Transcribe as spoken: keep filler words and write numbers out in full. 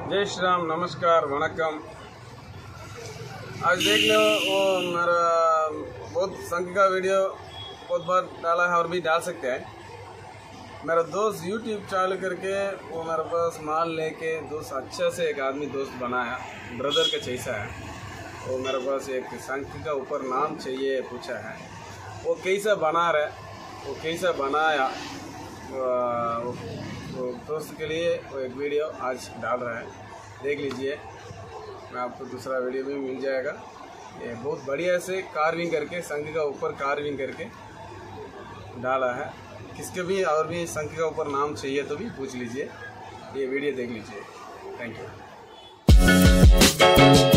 जय श्री राम, नमस्कार, वणक्कम। आज देख लो वो मेरा बहुत संघ का वीडियो बहुत बार डाला है और भी डाल सकते हैं। मेरा दोस्त यूट्यूब चालू करके वो मेरे पास माल लेके दोस्त अच्छा से एक आदमी दोस्त बनाया, ब्रदर का जैसा है। वो मेरे पास एक संघ का ऊपर नाम चाहिए पूछा है, वो कैसा बना रहा है, वो कैसा बनाया, वो तो दोस्त के लिए वो एक वीडियो आज डाल रहा है, देख लीजिए। मैं आपको दूसरा वीडियो भी मिल जाएगा। ये बहुत बढ़िया से कार्विंग करके संघ का ऊपर कार्विंग करके डाला है। किसके भी और भी संघ का ऊपर नाम चाहिए तो भी पूछ लीजिए, ये वीडियो देख लीजिए। Thank you.